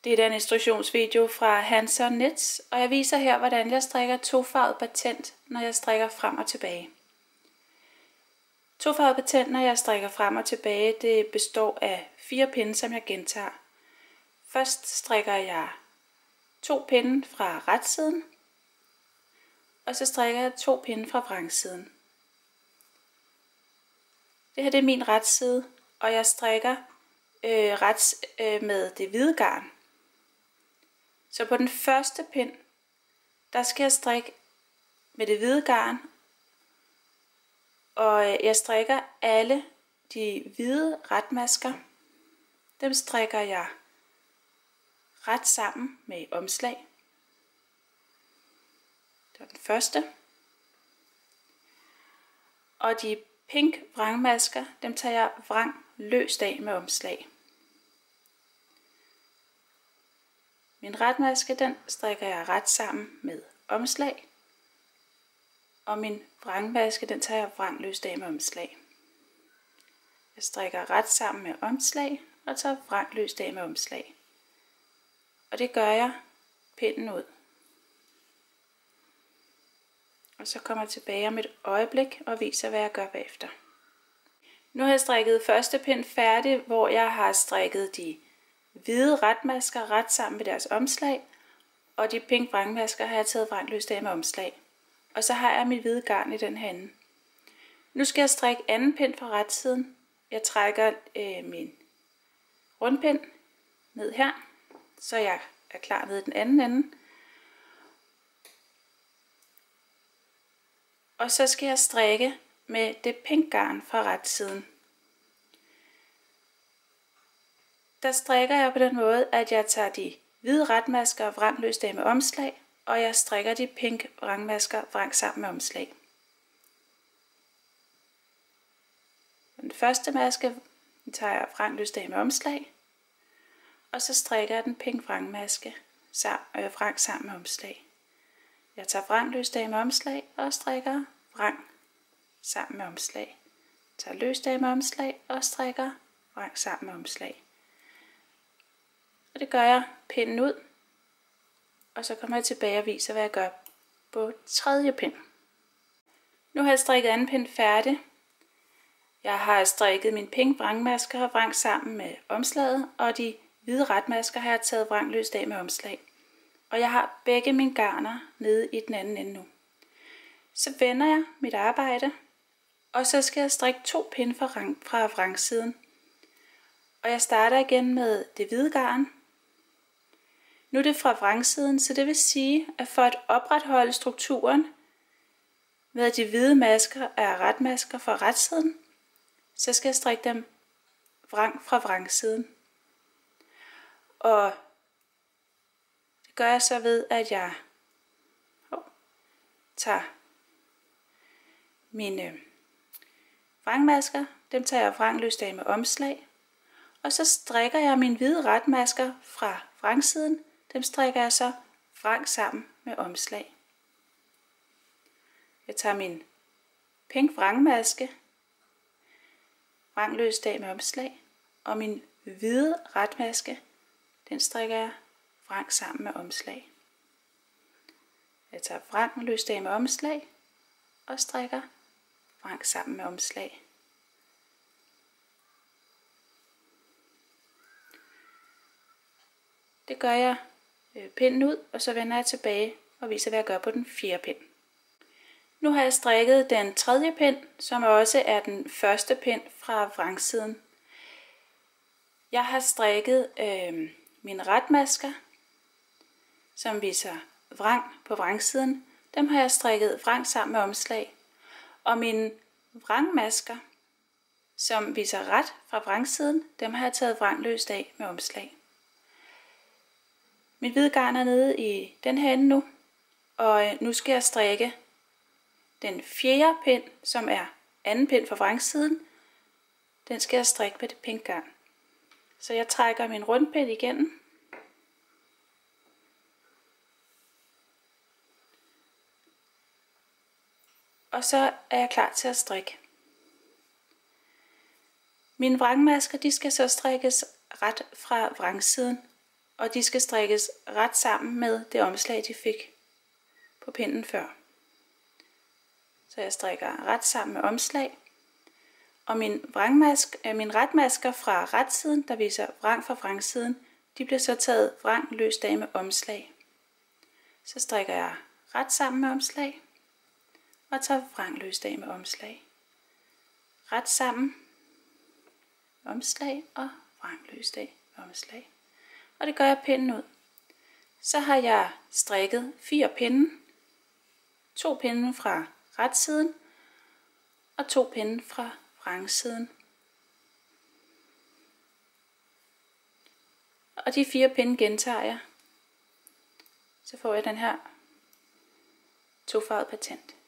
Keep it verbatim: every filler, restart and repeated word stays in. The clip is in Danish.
Det er en instruktionsvideo fra HandsonKnits, og jeg viser her, hvordan jeg strikker tofarvet patent, når jeg strikker frem og tilbage. Tofarvet patent, når jeg strikker frem og tilbage, det består af fire pinde, som jeg gentager. Først strikker jeg to pinde fra retsiden, og så strikker jeg to pinde fra vrangsiden. Det her det er min retsside, og jeg strikker øh, rets øh, med det hvide garn. Så på den første pind, der skal jeg strikke med det hvide garn, og jeg strikker alle de hvide retmasker. Dem strikker jeg ret sammen med omslag. Det var den første. Og de pink vrangmasker, dem tager jeg vrang løst af med omslag. Min retmaske, den strikker jeg ret sammen med omslag. Og min vrangmaske, den tager jeg vrang løst af med omslag. Jeg strikker ret sammen med omslag og tager vrang løst af med omslag. Og det gør jeg pinden ud. Og så kommer jeg tilbage om et øjeblik og viser, hvad jeg gør bagefter. Nu har jeg strikket første pind færdig, hvor jeg har strikket de hvide retmasker ret sammen med deres omslag, og de pink vrangmasker har jeg taget vrangsløst af med omslag. Og så har jeg mit hvide garn i den her ende. Nu skal jeg strikke anden pind fra retsiden. Jeg trækker øh, min rundpind ned her, så jeg er klar ned i den anden ende. Og så skal jeg strikke med det pink garn fra retsiden. Der strikker jeg på den måde, at jeg tager de hvide retmasker vrang løst af med omslag, og jeg strikker de pink vrangmasker vrang sammen med omslag. Den første maske tager jeg vrang løst af med omslag, og så strikker jeg den pink vrangmaske vrang sammen med omslag. Jeg tager vrang løst af med omslag og strikker vrang sammen med omslag. Jeg tager løst af med omslag og strikker vrang sammen med omslag. Og det gør jeg pinden ud, og så kommer jeg tilbage og viser, hvad jeg gør på tredje pind. Nu har jeg strikket anden pind færdig. Jeg har strikket min pink vrangmasker og vrang sammen med omslaget, og de hvide retmasker har jeg taget vrang løst af med omslag. Og jeg har begge mine garner nede i den anden ende nu. Så vender jeg mit arbejde, og så skal jeg strikke to pinde fra, fra vrangsiden. Og jeg starter igen med det hvide garn. Nu er det fra vrangsiden, så det vil sige, at for at opretholde strukturen med de hvide masker er retmasker fra retsiden, så skal jeg strikke dem vrang fra vrangsiden. Og det gør jeg så ved, at jeg oh, tager mine vrangmasker, dem tager jeg vrang løst af med omslag, og så strikker jeg mine hvide retmasker fra vrangsiden, dem strikker jeg så vrang sammen med omslag. Jeg tager min pink vrangmaske, vrang løst af med omslag, og min hvide retmaske, den strikker jeg vrang sammen med omslag. Jeg tager vrang løst af med omslag og strikker vrang sammen med omslag. Det gør jeg pinden ud, og så vender jeg tilbage og viser, hvad jeg gør på den fjerde pind. Nu har jeg strikket den tredje pind, som også er den første pind fra vrangsiden. Jeg har strikket øh, mine retmasker, som viser vrang på vrangsiden. Dem har jeg strikket vrang sammen med omslag. Og mine vrangmasker, som viser ret fra vrangsiden, dem har jeg taget vrang løst af med omslag. Mit hvide garn er nede i den her ende nu, og nu skal jeg strikke den fjerde pind, som er anden pind fra vrangsiden. Den skal jeg strikke med det pink garn. Så jeg trækker min rundpind igennem. Og så er jeg klar til at strikke. Mine vrangmasker, de skal så strikkes ret fra vrangsiden. og de skal strikkes ret sammen med det omslag, de fik på pinden før. Så jeg strikker ret sammen med omslag, og min, vrangmask, øh, min retmasker fra retsiden, der viser vrang fra vrangsiden, de bliver så taget vrang løst af med omslag. Så strikker jeg ret sammen med omslag, og tager vrang løst af med omslag. Ret sammen, omslag og vrang løst af med omslag. Og det gør jeg pinden ud. Så har jeg strikket fire pinde, to pinde fra retsiden og to pinde fra vrangsiden. Og de fire pinde gentager jeg. Så får jeg den her tofarvede patent.